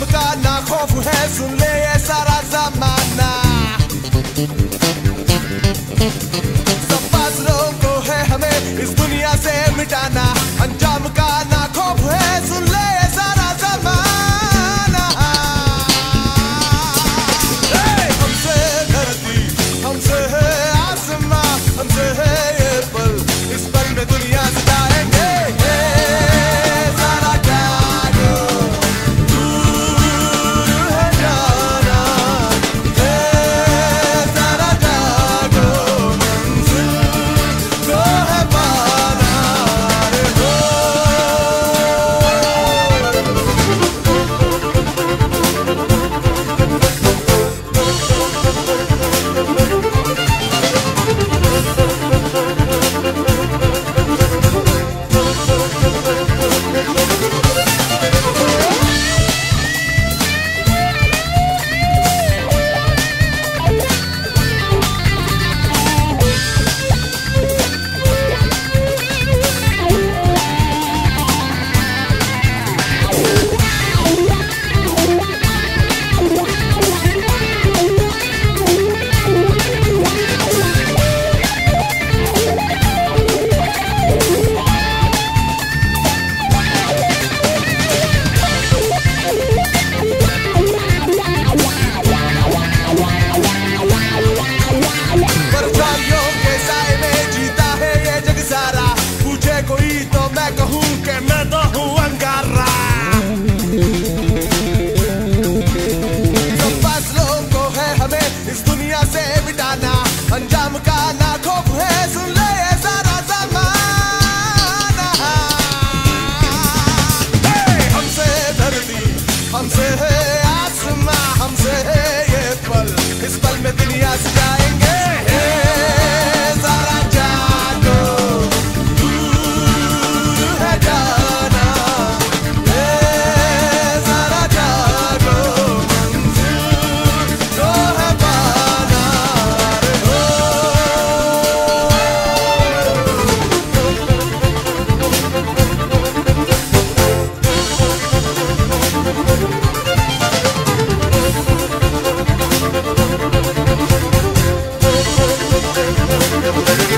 अंजाम का ना खौफ है, सुन ले ये सारा जमाना। सब फासलों को है हमें इस दुनिया से मिटाना, अंजाम का ना खौफ है, सुन ले ये सारा जमाना। हमसे धरती, हमसे है आसमां, हमसे है ये पल, इस पल में दुनिया सजाएंगे। अंजाम का ना खौफ है, सुन ले ये सारा ज़माना। हमसे धरती, हमसे है आसमां, हमसे है ये पल, इस पल में दुनिया सजाएंगे। सारा जागो, दूर है जाना, सारा जागो, मंजिल जो है पाना। We'll be right back.